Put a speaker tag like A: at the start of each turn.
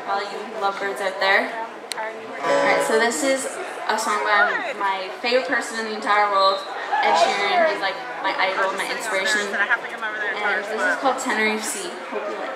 A: all you lovebirds out there. Alright, so this is a song by my favorite person in the entire world, Ed Sheeran. He's like my idol, my inspiration. And this is called Tenerife Sea. Hope you like it.